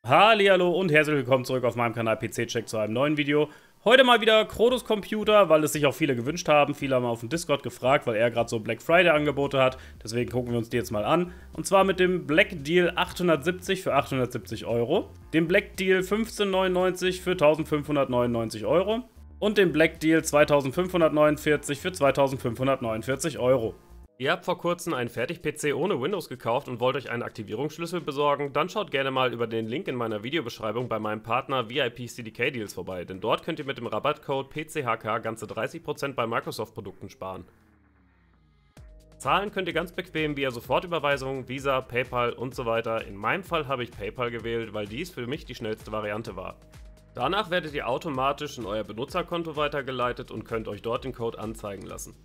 Hallihallo und herzlich willkommen zurück auf meinem Kanal PC-Check zu einem neuen Video. Heute mal wieder Kronos Computer, weil es sich auch viele gewünscht haben. Viele haben auf dem Discord gefragt, weil er gerade so Black Friday Angebote hat. Deswegen gucken wir uns die jetzt mal an. Und zwar mit dem Black Deal 870 für 870 Euro, dem Black Deal 1599 für 1599 Euro und dem Black Deal 2549 für 2549 Euro. Ihr habt vor kurzem einen Fertig-PC ohne Windows gekauft und wollt euch einen Aktivierungsschlüssel besorgen? Dann schaut gerne mal über den Link in meiner Videobeschreibung bei meinem Partner VIP CDK Deals vorbei, denn dort könnt ihr mit dem Rabattcode PCHK ganze 30% bei Microsoft-Produkten sparen. Zahlen könnt ihr ganz bequem via Sofortüberweisung, Visa, PayPal und so weiter. In meinem Fall habe ich PayPal gewählt, weil dies für mich die schnellste Variante war. Danach werdet ihr automatisch in euer Benutzerkonto weitergeleitet und könnt euch dort den Code anzeigen lassen.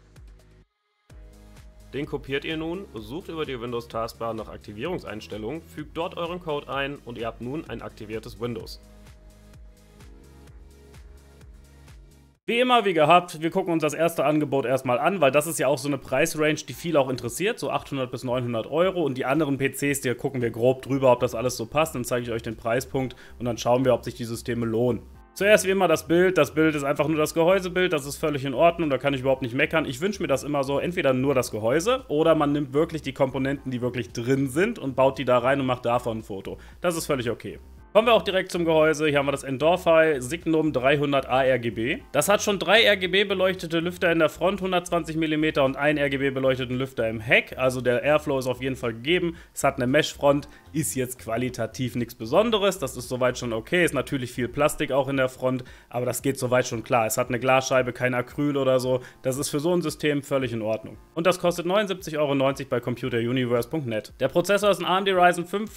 Den kopiert ihr nun, sucht über die Windows-Taskbar nach Aktivierungseinstellungen, fügt dort euren Code ein und ihr habt nun ein aktiviertes Windows. Wie immer, wie gehabt, wir gucken uns das erste Angebot erstmal an, weil das ist ja auch so eine Preisrange, die viel auch interessiert, so 800 bis 900 Euro, und die anderen PCs, die gucken wir grob drüber, ob das alles so passt, dann zeige ich euch den Preispunkt und dann schauen wir, ob sich die Systeme lohnen. Zuerst wie immer das Bild ist einfach nur das Gehäusebild, das ist völlig in Ordnung, da kann ich überhaupt nicht meckern. Ich wünsche mir das immer so, entweder nur das Gehäuse oder man nimmt wirklich die Komponenten, die wirklich drin sind und baut die da rein und macht davon ein Foto. Das ist völlig okay. Kommen wir auch direkt zum Gehäuse. Hier haben wir das Endorphi Signum 300A RGB. Das hat schon 3 RGB beleuchtete Lüfter in der Front, 120 mm und 1 RGB beleuchteten Lüfter im Heck. Also der Airflow ist auf jeden Fall gegeben. Es hat eine Mesh-Front, ist jetzt qualitativ nichts Besonderes. Das ist soweit schon okay. Ist natürlich viel Plastik auch in der Front, aber das geht soweit schon klar. Es hat eine Glasscheibe, kein Acryl oder so. Das ist für so ein System völlig in Ordnung. Und das kostet 79,90 Euro bei computeruniverse.net. Der Prozessor ist ein AMD Ryzen 5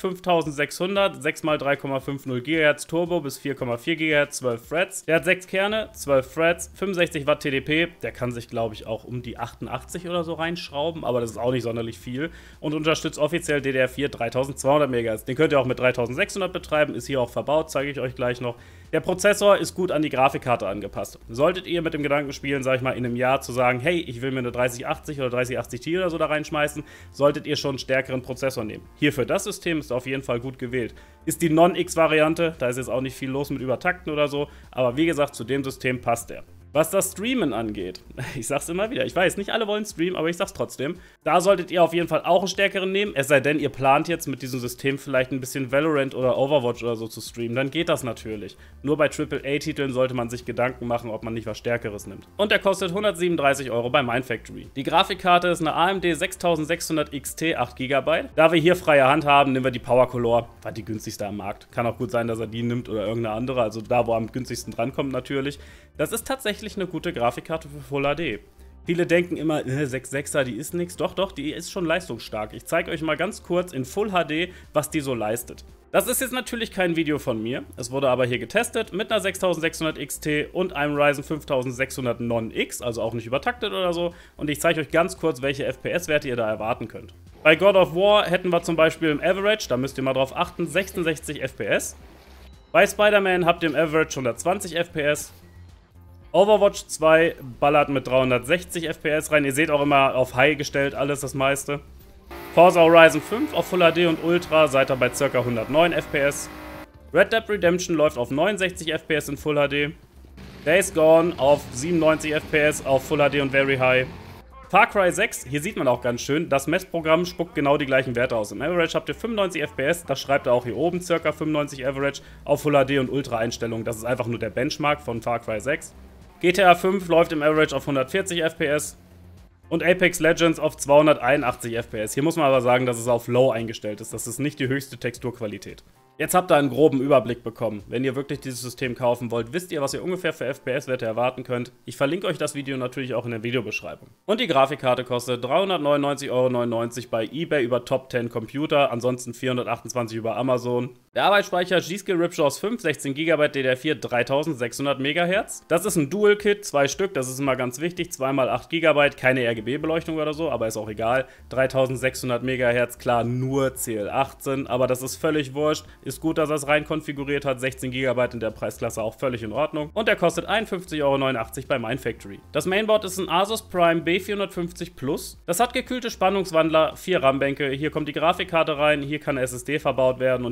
5600, 6x3,50 GHz Turbo bis 4,4 GHz, 12 Threads. Der hat 6 Kerne, 12 Threads, 65 Watt TDP. Der kann sich, glaube ich, auch um die 88 oder so reinschrauben, aber das ist auch nicht sonderlich viel. Und unterstützt offiziell DDR4 3200 MHz. Den könnt ihr auch mit 3600 betreiben, ist hier auch verbaut, zeige ich euch gleich noch. Der Prozessor ist gut an die Grafikkarte angepasst. Solltet ihr mit dem Gedanken spielen, sag ich mal, in einem Jahr zu sagen, hey, ich will mir eine 3080 oder 3080 Ti oder so da reinschmeißen, solltet ihr schon einen stärkeren Prozessor nehmen. Hier für das System ist auf jeden Fall gut gewählt. Ist die Non-X-Variante, da ist jetzt auch nicht viel los mit Übertakten oder so, aber wie gesagt, zu dem System passt er. Was das Streamen angeht, ich sag's immer wieder, ich weiß, nicht alle wollen streamen, aber ich sag's trotzdem, da solltet ihr auf jeden Fall auch einen stärkeren nehmen, es sei denn, ihr plant jetzt mit diesem System vielleicht ein bisschen Valorant oder Overwatch oder so zu streamen, dann geht das natürlich. Nur bei AAA-Titeln sollte man sich Gedanken machen, ob man nicht was Stärkeres nimmt. Und der kostet 137 Euro bei Mindfactory. Die Grafikkarte ist eine AMD 6600 XT 8 GB. Da wir hier freie Hand haben, nehmen wir die Power Color, war die günstigste am Markt. Kann auch gut sein, dass er die nimmt oder irgendeine andere, also da, wo am günstigsten drankommt natürlich. Das ist tatsächlich eine gute Grafikkarte für Full HD. Viele denken immer, 6.6er, die ist nix. Doch, die ist schon leistungsstark. Ich zeige euch mal ganz kurz in Full HD, was die so leistet. Das ist jetzt natürlich kein Video von mir. Es wurde aber hier getestet mit einer 6600 XT und einem Ryzen 5600 Non-X, also auch nicht übertaktet oder so. Und ich zeige euch ganz kurz, welche FPS-Werte ihr da erwarten könnt. Bei God of War hätten wir zum Beispiel im Average, da müsst ihr mal drauf achten, 66 FPS. Bei Spider-Man habt ihr im Average 120 FPS. Overwatch 2 ballert mit 360 FPS rein. Ihr seht auch immer auf High gestellt, alles das meiste. Forza Horizon 5 auf Full HD und Ultra seid ihr bei ca. 109 FPS. Red Dead Redemption läuft auf 69 FPS in Full HD. Days Gone auf 97 FPS auf Full HD und Very High. Far Cry 6, hier sieht man auch ganz schön, das Messprogramm spuckt genau die gleichen Werte aus. Im Average habt ihr 95 FPS, das schreibt er auch hier oben, ca. 95 Average auf Full HD und Ultra Einstellungen. Das ist einfach nur der Benchmark von Far Cry 6. GTA 5 läuft im Average auf 140 FPS und Apex Legends auf 281 FPS. Hier muss man aber sagen, dass es auf Low eingestellt ist. Das ist nicht die höchste Texturqualität. Jetzt habt ihr einen groben Überblick bekommen. Wenn ihr wirklich dieses System kaufen wollt, wisst ihr, was ihr ungefähr für FPS-Werte erwarten könnt. Ich verlinke euch das Video natürlich auch in der Videobeschreibung. Und die Grafikkarte kostet 399,99 Euro bei eBay über Top 10 Computer, ansonsten 428 über Amazon. Der Arbeitsspeicher G-Skill Ripjaws 5, 16 GB DDR4, 3600 MHz. Das ist ein Dual-Kit, 2 Stück, das ist immer ganz wichtig, 2x8 GB, keine RGB-Beleuchtung oder so, aber ist auch egal. 3600 MHz, klar, nur CL18, aber das ist völlig wurscht. Ist gut, dass er es rein konfiguriert hat, 16 GB in der Preisklasse auch völlig in Ordnung. Und der kostet 51,89 Euro bei Mindfactory. Das Mainboard ist ein Asus Prime B450 Plus. Das hat gekühlte Spannungswandler, 4 RAM-Bänke, hier kommt die Grafikkarte rein, hier kann eine SSD verbaut werden und hier unten habt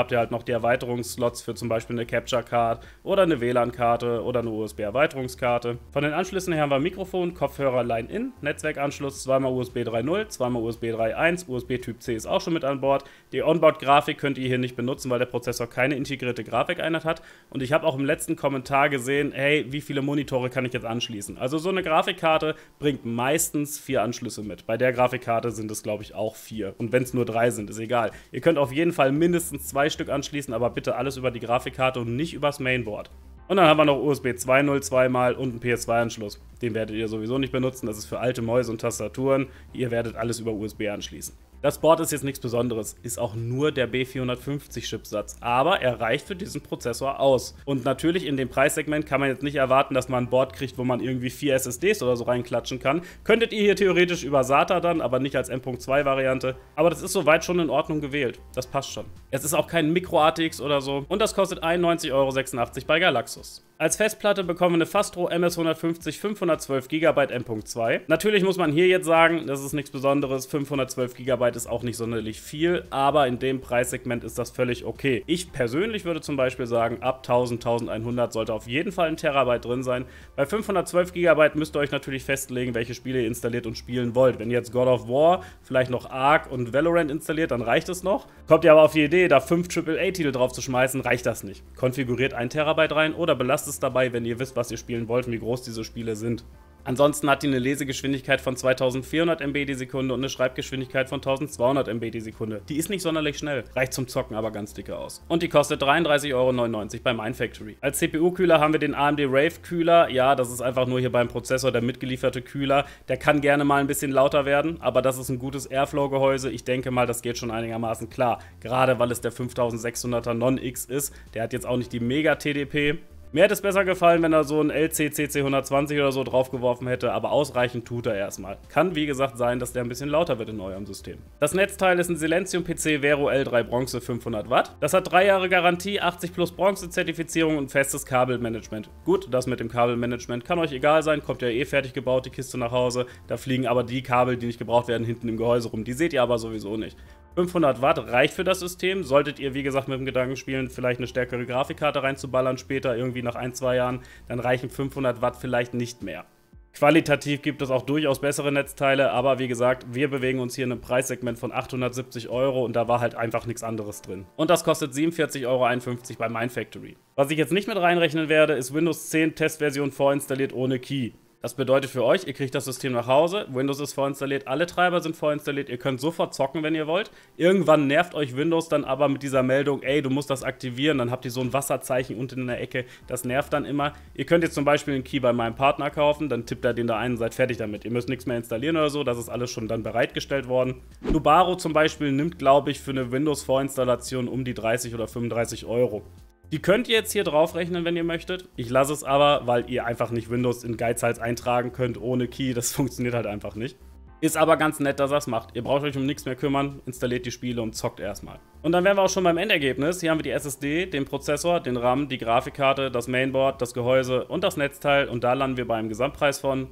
habt ihr halt noch die Erweiterungsslots für zum Beispiel eine Capture Card oder eine WLAN-Karte oder eine USB-Erweiterungskarte. Von den Anschlüssen her haben wir Mikrofon, Kopfhörer Line-In, Netzwerkanschluss, zweimal USB 3.0, zweimal USB 3.1, USB Typ C ist auch schon mit an Bord. Die Onboard-Grafik könnt ihr hier nicht benutzen, weil der Prozessor keine integrierte Grafikeinheit hat. Und ich habe auch im letzten Kommentar gesehen, hey, wie viele Monitore kann ich jetzt anschließen? Also so eine Grafikkarte bringt meistens 4 Anschlüsse mit. Bei der Grafikkarte sind es, glaube ich, auch 4. Und wenn es nur 3 sind, ist egal. Ihr könnt auf jeden Fall mindestens 2 Stück anschließen, aber bitte alles über die Grafikkarte und nicht übers Mainboard. Und dann haben wir noch USB 2.0 zweimal und einen PS2-Anschluss. Den werdet ihr sowieso nicht benutzen, das ist für alte Mäuse und Tastaturen. Ihr werdet alles über USB anschließen. Das Board ist jetzt nichts Besonderes, ist auch nur der B450-Chipsatz, aber er reicht für diesen Prozessor aus. Und natürlich in dem Preissegment kann man jetzt nicht erwarten, dass man ein Board kriegt, wo man irgendwie 4 SSDs oder so reinklatschen kann. Könntet ihr hier theoretisch über SATA dann, aber nicht als M.2-Variante. Aber das ist soweit schon in Ordnung gewählt, das passt schon. Es ist auch kein Micro-ATX oder so und das kostet 91,86 € bei Galaxus. Als Festplatte bekommen wir eine Fastro MS150 512 GB M.2. Natürlich muss man hier jetzt sagen, das ist nichts Besonderes, 512 GB ist auch nicht sonderlich viel, aber in dem Preissegment ist das völlig okay. Ich persönlich würde zum Beispiel sagen, ab 1000, 1100 sollte auf jeden Fall ein Terabyte drin sein. Bei 512 GB müsst ihr euch natürlich festlegen, welche Spiele ihr installiert und spielen wollt. Wenn ihr jetzt God of War, vielleicht noch Ark und Valorant installiert, dann reicht es noch. Kommt ihr aber auf die Idee, da 5 AAA-Titel drauf zu schmeißen, reicht das nicht. Konfiguriert 1 Terabyte rein oder belasst es dabei, wenn ihr wisst, was ihr spielen wollt und wie groß diese Spiele sind. Ansonsten hat die eine Lesegeschwindigkeit von 2400 MB die Sekunde und eine Schreibgeschwindigkeit von 1200 MB die Sekunde. Die ist nicht sonderlich schnell, reicht zum Zocken aber ganz dicke aus. Und die kostet 33,99 € bei Mindfactory. Als CPU-Kühler haben wir den AMD Rave-Kühler. Ja, das ist einfach nur hier beim Prozessor der mitgelieferte Kühler. Der kann gerne mal ein bisschen lauter werden, aber das ist ein gutes Airflow-Gehäuse. Ich denke mal, das geht schon einigermaßen klar. Gerade weil es der 5600er Non-X ist. Der hat jetzt auch nicht die Mega-TDP. Mir hätte es besser gefallen, wenn er so ein LC CC120 oder so draufgeworfen hätte, aber ausreichend tut er erstmal. Kann wie gesagt sein, dass der ein bisschen lauter wird in eurem System. Das Netzteil ist ein Silencium PC Vero L3 Bronze 500 Watt. Das hat 3 Jahre Garantie, 80 plus Bronze-Zertifizierung und festes Kabelmanagement. Gut, das mit dem Kabelmanagement kann euch egal sein, kommt ja eh fertig gebaut, die Kiste nach Hause. Da fliegen aber die Kabel, die nicht gebraucht werden, hinten im Gehäuse rum. Die seht ihr aber sowieso nicht. 500 Watt reicht für das System. Solltet ihr, wie gesagt, mit dem Gedanken spielen, vielleicht eine stärkere Grafikkarte reinzuballern später, irgendwie nach 1-2 Jahren, dann reichen 500 Watt vielleicht nicht mehr. Qualitativ gibt es auch durchaus bessere Netzteile, aber wie gesagt, wir bewegen uns hier in einem Preissegment von 870 € und da war halt einfach nichts anderes drin. Und das kostet 47,51 € bei Mindfactory. Was ich jetzt nicht mit reinrechnen werde, ist Windows 10 Testversion vorinstalliert ohne Key. Das bedeutet für euch, ihr kriegt das System nach Hause, Windows ist vorinstalliert, alle Treiber sind vorinstalliert, ihr könnt sofort zocken, wenn ihr wollt. Irgendwann nervt euch Windows dann aber mit dieser Meldung, ey, du musst das aktivieren, dann habt ihr so ein Wasserzeichen unten in der Ecke, das nervt dann immer. Ihr könnt jetzt zum Beispiel einen Key bei meinem Partner kaufen, dann tippt er den da ein und seid fertig damit. Ihr müsst nichts mehr installieren oder so, das ist alles schon dann bereitgestellt worden. Nubaro zum Beispiel nimmt, glaube ich, für eine Windows-Vorinstallation um die 30 oder 35 €. Die könnt ihr jetzt hier draufrechnen, wenn ihr möchtet. Ich lasse es aber, weil ihr einfach nicht Windows in Geizhals eintragen könnt ohne Key. Das funktioniert halt einfach nicht. Ist aber ganz nett, dass ihr es macht. Ihr braucht euch um nichts mehr kümmern, installiert die Spiele und zockt erstmal. Und dann wären wir auch schon beim Endergebnis. Hier haben wir die SSD, den Prozessor, den RAM, die Grafikkarte, das Mainboard, das Gehäuse und das Netzteil. Und da landen wir bei einem Gesamtpreis von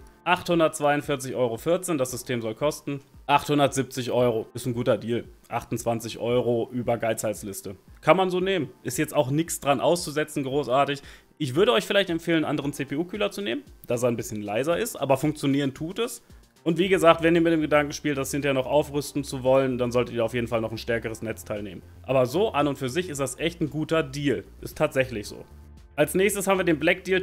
842,14 €. Das System soll kosten 870 €. Ist ein guter Deal. 28 € über Geizhalsliste. Kann man so nehmen. Ist jetzt auch nichts dran auszusetzen, großartig. Ich würde euch vielleicht empfehlen, einen anderen CPU-Kühler zu nehmen, dass er ein bisschen leiser ist, aber funktionieren tut es. Und wie gesagt, wenn ihr mit dem Gedanken spielt, das hinterher noch aufrüsten zu wollen, dann solltet ihr auf jeden Fall noch ein stärkeres Netzteil nehmen. Aber so an und für sich ist das echt ein guter Deal. Ist tatsächlich so. Als nächstes haben wir den Black Deal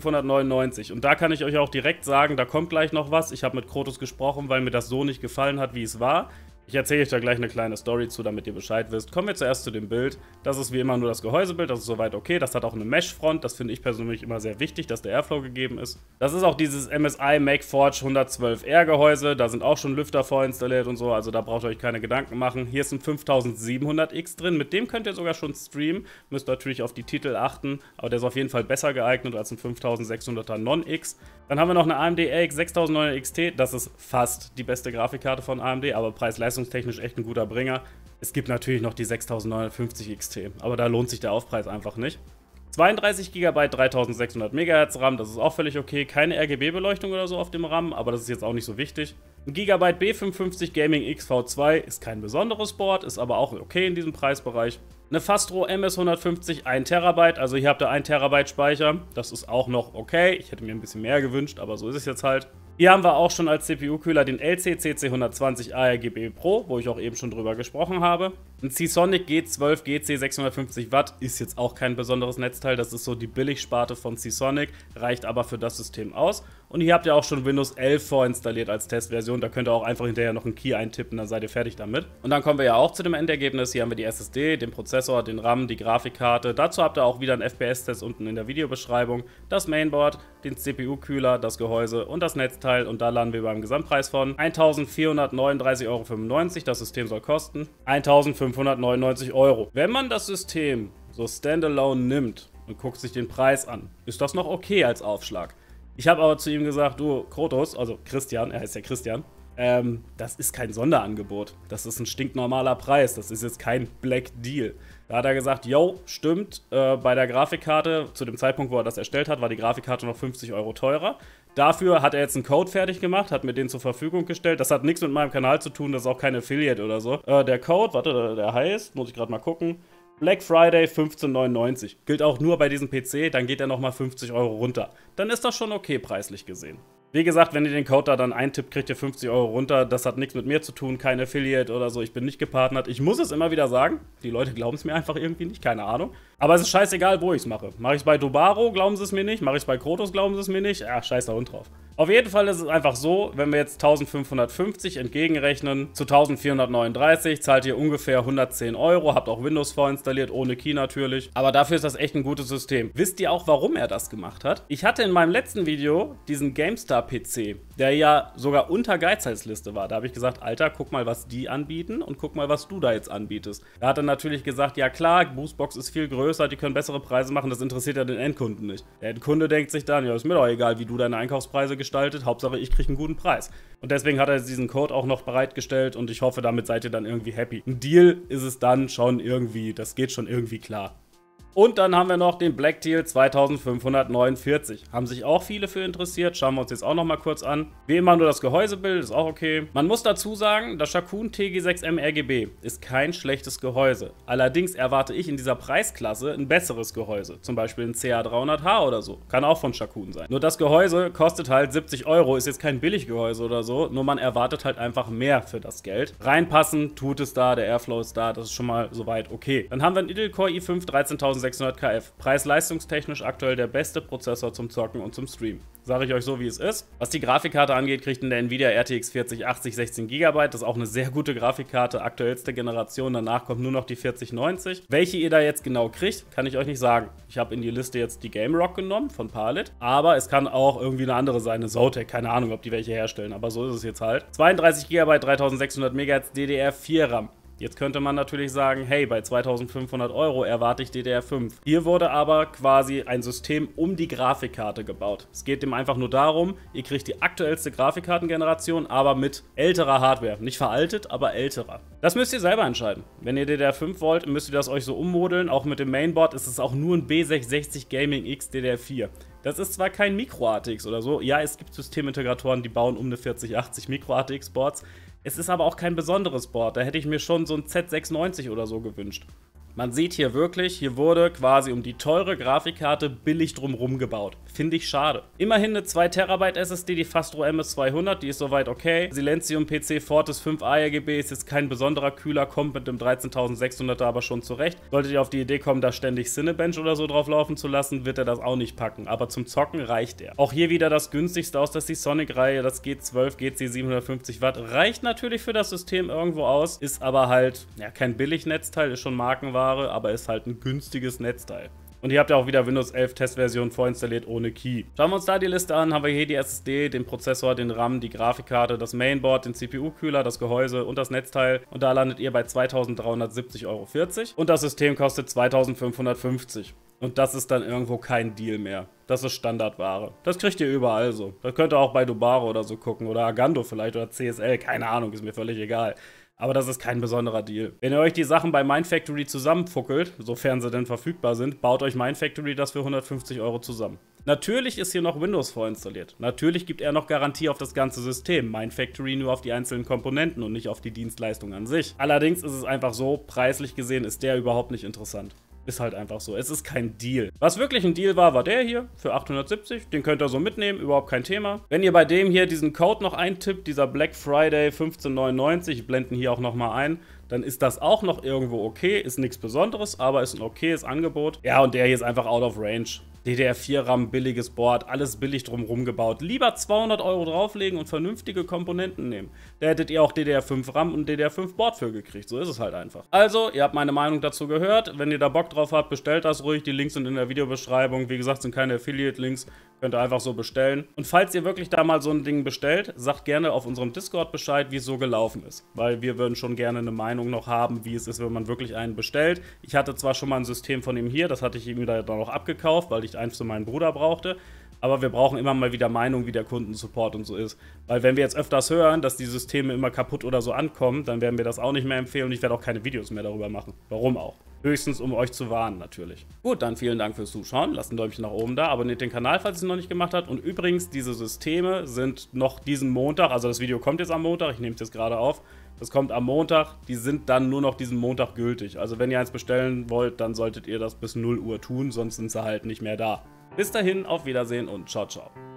1599 und da kann ich euch auch direkt sagen, da kommt gleich noch was. Ich habe mit Krotos gesprochen, weil mir das so nicht gefallen hat, wie es war. Ich erzähle euch da gleich eine kleine Story zu, damit ihr Bescheid wisst. Kommen wir zuerst zu dem Bild. Das ist wie immer nur das Gehäusebild, das ist soweit okay. Das hat auch eine Mesh-Front, das finde ich persönlich immer sehr wichtig, dass der Airflow gegeben ist. Das ist auch dieses MSI MakeForge 112R Gehäuse, da sind auch schon Lüfter vorinstalliert und so, also da braucht ihr euch keine Gedanken machen. Hier ist ein 5700X drin, mit dem könnt ihr sogar schon streamen. Müsst natürlich auf die Titel achten, aber der ist auf jeden Fall besser geeignet als ein 5600er Non-X. Dann haben wir noch eine AMD RX 6900 XT, das ist fast die beste Grafikkarte von AMD, aber preis-leistungstechnisch echt ein guter Bringer. Es gibt natürlich noch die 6950 XT, aber da lohnt sich der Aufpreis einfach nicht. 32 GB 3600 MHz RAM, das ist auch völlig okay. Keine RGB-Beleuchtung oder so auf dem RAM, aber das ist jetzt auch nicht so wichtig. Ein Gigabyte B550 Gaming XV2 ist kein besonderes Board, ist aber auch okay in diesem Preisbereich. Eine Fastro MS150 1 TB, also hier habt ihr 1 TB Speicher. Das ist auch noch okay. Ich hätte mir ein bisschen mehr gewünscht, aber so ist es jetzt halt. Hier haben wir auch schon als CPU-Kühler den LC-CC120 ARGB Pro, wo ich auch eben schon drüber gesprochen habe. Ein Seasonic G12 GC 650 Watt ist jetzt auch kein besonderes Netzteil, das ist so die Billigsparte von Seasonic, reicht aber für das System aus. Und hier habt ihr auch schon Windows 11 vorinstalliert als Testversion, da könnt ihr auch einfach hinterher noch einen Key eintippen, dann seid ihr fertig damit. Und dann kommen wir ja auch zu dem Endergebnis, hier haben wir die SSD, den Prozessor, den RAM, die Grafikkarte. Dazu habt ihr auch wieder einen FPS-Test unten in der Videobeschreibung, das Mainboard, den CPU-Kühler, das Gehäuse und das Netzteil. Und da landen wir beim Gesamtpreis von 1.439,95 €. Das System soll kosten 1.599 €. Wenn man das System so standalone nimmt und guckt sich den Preis an, ist das noch okay als Aufschlag. Ich habe aber zu ihm gesagt, du Krotos, also Christian, er heißt ja Christian, das ist kein Sonderangebot. Das ist ein stinknormaler Preis. Das ist jetzt kein Black Deal. Da hat er gesagt, yo, stimmt, bei der Grafikkarte, zu dem Zeitpunkt, wo er das erstellt hat, war die Grafikkarte noch 50 € teurer. Dafür hat er jetzt einen Code fertig gemacht, hat mir den zur Verfügung gestellt. Das hat nichts mit meinem Kanal zu tun, das ist auch kein Affiliate oder so. Der Code, warte, der heißt, muss ich gerade mal gucken, Black Friday 15,99. Gilt auch nur bei diesem PC, dann geht er nochmal 50 € runter. Dann ist das schon okay, preislich gesehen. Wie gesagt, wenn ihr den Code da dann eintippt, kriegt ihr 50 € runter. Das hat nichts mit mir zu tun, kein Affiliate oder so. Ich bin nicht gepartnert. Ich muss es immer wieder sagen. Die Leute glauben es mir einfach irgendwie nicht, keine Ahnung. Aber es ist scheißegal, wo ich es mache. Mache ich es bei Dobaro, glauben sie es mir nicht. Mache ich es bei Krotos, glauben sie es mir nicht. Ja, scheiß da Hund drauf. Auf jeden Fall ist es einfach so, wenn wir jetzt 1550 entgegenrechnen zu 1439, zahlt ihr ungefähr 110 €, habt auch Windows vorinstalliert, ohne Key natürlich. Aber dafür ist das echt ein gutes System. Wisst ihr auch, warum er das gemacht hat? Ich hatte in meinem letzten Video diesen GameStar-PC, der ja sogar unter Geizhalsliste war. Da habe ich gesagt, Alter, guck mal, was die anbieten und guck mal, was du da jetzt anbietest. Da hat er natürlich gesagt, ja klar, Boostbox ist viel größer, die können bessere Preise machen, das interessiert ja den Endkunden nicht. Der Endkunde denkt sich dann, ja, ist mir doch egal, wie du deine Einkaufspreise gestaltet, Hauptsache ich kriege einen guten Preis. Und deswegen hat er diesen Code auch noch bereitgestellt und ich hoffe, damit seid ihr dann irgendwie happy. Ein Deal ist es dann schon irgendwie, das geht schon irgendwie klar. Und dann haben wir noch den Blackteal 2549. Haben sich auch viele für interessiert. Schauen wir uns jetzt auch noch mal kurz an. Wie immer nur das Gehäusebild, ist auch okay. Man muss dazu sagen, das Shakun TG6M RGB ist kein schlechtes Gehäuse. Allerdings erwarte ich in dieser Preisklasse ein besseres Gehäuse. Zum Beispiel ein CA300H oder so. Kann auch von Shakun sein. Nur das Gehäuse kostet halt 70 €. Ist jetzt kein Billiggehäuse oder so. Nur man erwartet halt einfach mehr für das Geld. Reinpassen tut es da, der Airflow ist da. Das ist schon mal soweit okay. Dann haben wir einen Intel Core i5 13600 KF. Preis-leistungstechnisch aktuell der beste Prozessor zum Zocken und zum Streamen. Sage ich euch so, wie es ist. Was die Grafikkarte angeht, kriegt in der Nvidia RTX 4080 16 GB. Das ist auch eine sehr gute Grafikkarte, aktuellste Generation. Danach kommt nur noch die 4090. Welche ihr da jetzt genau kriegt, kann ich euch nicht sagen. Ich habe in die Liste jetzt die Game Rock genommen von Palit. Aber es kann auch irgendwie eine andere sein, eine Zotac. Keine Ahnung, ob die welche herstellen, aber so ist es jetzt halt. 32 GB, 3600 MHz DDR4 RAM. Jetzt könnte man natürlich sagen, hey, bei 2500 € erwarte ich DDR5. Hier wurde aber quasi ein System um die Grafikkarte gebaut. Es geht dem einfach nur darum, ihr kriegt die aktuellste Grafikkartengeneration, aber mit älterer Hardware. Nicht veraltet, aber älterer. Das müsst ihr selber entscheiden. Wenn ihr DDR5 wollt, müsst ihr das euch so ummodeln. Auch mit dem Mainboard ist es auch nur ein B660 Gaming X DDR4. Das ist zwar kein Micro-ATX oder so. Ja, es gibt Systemintegratoren, die bauen um eine 4080 Micro-ATX-Boards. Es ist aber auch kein besonderes Board. Da hätte ich mir schon so ein Z690 oder so gewünscht. Man sieht hier wirklich, hier wurde quasi um die teure Grafikkarte billig drumherum gebaut. Finde ich schade. Immerhin eine 2 TB SSD, die Fastro MS200, die ist soweit okay. Silencium PC Fortis 5 ARGB ist jetzt kein besonderer Kühler, kommt mit dem 13600er aber schon zurecht. Solltet ihr auf die Idee kommen, da ständig Cinebench oder so drauf laufen zu lassen, wird er das auch nicht packen. Aber zum Zocken reicht er. Auch hier wieder das günstigste aus der Seasonic-Reihe, das G12 GC 750 Watt. Reicht natürlich für das System irgendwo aus, ist aber halt ja, kein Billignetzteil, ist schon Markenware, aber ist halt ein günstiges Netzteil. Und hier habt ihr auch wieder Windows 11 Testversion vorinstalliert ohne Key. Schauen wir uns da die Liste an, haben wir hier die SSD, den Prozessor, den RAM, die Grafikkarte, das Mainboard, den CPU-Kühler, das Gehäuse und das Netzteil. Und da landet ihr bei 2.370,40 € und das System kostet 2.550 €. Und das ist dann irgendwo kein Deal mehr. Das ist Standardware. Das kriegt ihr überall so. Das könnt ihr auch bei Dobaro oder so gucken oder Agando vielleicht oder CSL, keine Ahnung, ist mir völlig egal. Aber das ist kein besonderer Deal. Wenn ihr euch die Sachen bei Mindfactory zusammenfuckelt, sofern sie denn verfügbar sind, baut euch Mindfactory das für 150 € zusammen. Natürlich ist hier noch Windows vorinstalliert. Natürlich gibt er noch Garantie auf das ganze System. Mindfactory nur auf die einzelnen Komponenten und nicht auf die Dienstleistung an sich. Allerdings ist es einfach so, preislich gesehen ist der überhaupt nicht interessant. Ist halt einfach so. Es ist kein Deal. Was wirklich ein Deal war, war der hier für 870. Den könnt ihr so mitnehmen, überhaupt kein Thema. Wenn ihr bei dem hier diesen Code noch eintippt, dieser Black Friday 1599, ich blende ihn hier auch nochmal ein, dann ist das auch noch irgendwo okay. Ist nichts Besonderes, aber ist ein okayes Angebot. Ja, und der hier ist einfach out of range. DDR4-RAM, billiges Board, alles billig drumherum gebaut. Lieber 200 € drauflegen und vernünftige Komponenten nehmen. Da hättet ihr auch DDR5-RAM und DDR5-Board für gekriegt. So ist es halt einfach. Also, ihr habt meine Meinung dazu gehört. Wenn ihr da Bock drauf habt, bestellt das ruhig. Die Links sind in der Videobeschreibung. Wie gesagt, sind keine Affiliate-Links. Könnt ihr einfach so bestellen. Und falls ihr wirklich da mal so ein Ding bestellt, sagt gerne auf unserem Discord Bescheid, wie es so gelaufen ist. Weil wir würden schon gerne eine Meinung noch haben, wie es ist, wenn man wirklich einen bestellt. Ich hatte zwar schon mal ein System von ihm hier, das hatte ich ihm da noch abgekauft, weil ich eins für meinen Bruder brauchte. Aber wir brauchen immer mal wieder Meinung, wie der Kundensupport und so ist. Weil wenn wir jetzt öfters hören, dass die Systeme immer kaputt oder so ankommen, dann werden wir das auch nicht mehr empfehlen und ich werde auch keine Videos mehr darüber machen. Warum auch? Höchstens, um euch zu warnen, natürlich. Gut, dann vielen Dank fürs Zuschauen. Lasst ein Däumchen nach oben da, abonniert den Kanal, falls ihr es noch nicht gemacht habt. Und übrigens, diese Systeme sind noch diesen Montag, also das Video kommt jetzt am Montag, ich nehme es jetzt gerade auf. Das kommt am Montag, die sind dann nur noch diesen Montag gültig. Also wenn ihr eins bestellen wollt, dann solltet ihr das bis 0 Uhr tun, sonst sind sie halt nicht mehr da. Bis dahin, auf Wiedersehen und ciao, ciao.